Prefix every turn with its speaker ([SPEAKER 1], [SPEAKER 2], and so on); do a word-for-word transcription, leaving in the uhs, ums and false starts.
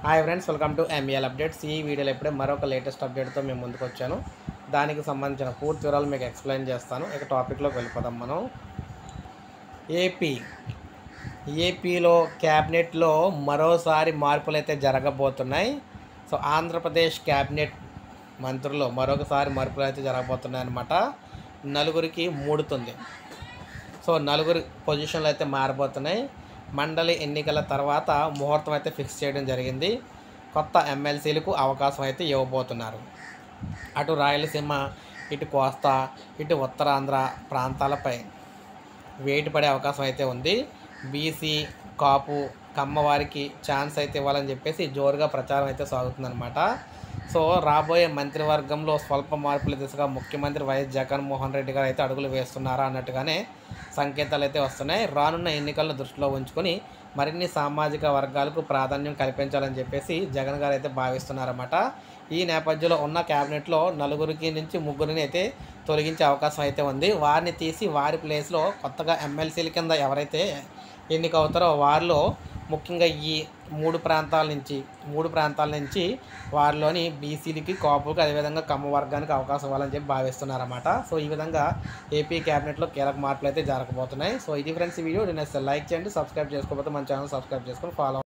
[SPEAKER 1] Hi friends, welcome to MEL updates. ఈ వీడియోలో ఇప్పుడే మరొక లేటెస్ట్ అప్డేట్తో మేము ముందుకు వచ్చాను. దానికి సంబంధించిన పూర్తి వివరాలు మీకు ఎక్స్ప్లెయిన్ చేస్తాను. ఇక టాపిక్లోకి వెళ్ళిపోదాం. మనం ఏపీ ఏపీలో క్యాబినెట్లో మరోసారి మార్పులు అయితే జరగబోతున్నాయి. సో ఆంధ్రప్రదేశ్ క్యాబినెట్ మంత్రులు మరొకసారి మార్పులు అయితే జరగబోతున్నాయి అన్నమాట. నలుగురికి మూడుతుంది. సో నలుగురి పొజిషన్లు అయితే మారబోతున్నాయి. మండలి ఎన్నికల తర్వాత ముహూర్తం అయితే ఫిక్స్ చేయడం జరిగింది. కొత్త ఎమ్మెల్సీలకు అవకాశం అయితే ఇవ్వబోతున్నారు. అటు రాయలసీమ, ఇటు కోస్తా, ఇటు ఉత్తరాంధ్ర ప్రాంతాలపై వేటు పడే అవకాశం అయితే ఉంది. బీసీ, కాపు, కమ్మవారికి ఛాన్స్ అయితే ఇవ్వాలని చెప్పేసి జోరుగా ప్రచారం అయితే సాగుతుందన్నమాట. సో రాబోయే మంత్రివర్గంలో స్వల్ప మార్పుల దిశగా ముఖ్యమంత్రి వైఎస్ జగన్మోహన్ రెడ్డి గారు అయితే అడుగులు వేస్తున్నారా అన్నట్టుగానే సంకేతాలు అయితే వస్తున్నాయి. రానున్న ఎన్నికలను దృష్టిలో ఉంచుకొని మరిన్ని సామాజిక వర్గాలకు ప్రాధాన్యం కల్పించాలని చెప్పేసి జగన్ గారు అయితే భావిస్తున్నారన్నమాట. ఈ నేపథ్యంలో ఉన్న క్యాబినెట్లో నలుగురికి నుంచి ముగ్గురిని అయితే తొలగించే అవకాశం అయితే ఉంది. వారిని తీసి వారి ప్లేస్లో కొత్తగా ఎమ్మెల్సీల కింద ఎవరైతే ఎన్నికవుతారో వారిలో ముఖ్యంగా ఈ మూడు ప్రాంతాల నుంచి మూడు ప్రాంతాల నుంచి వారిలోని బీసీలకి, కాపులకు, అదేవిధంగా కమ్మ వర్గానికి అవకాశం ఇవ్వాలని చెప్పి భావిస్తున్నారన్నమాట. సో ఈ విధంగా ఏపీ క్యాబినెట్లో కీలక మార్పులు అయితే జరగబోతున్నాయి. సో ఇది ఫ్రెండ్స్ ఈ వీడియో. నేను లైక్ చేయండి, సబ్స్క్రైబ్ చేసుకోకపోతే మన ఛానల్ సబ్స్క్రైబ్ చేసుకొని ఫాలో